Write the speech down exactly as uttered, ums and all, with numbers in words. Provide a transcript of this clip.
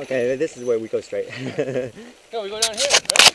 Okay, this is where we go straight. No, we go down here, right?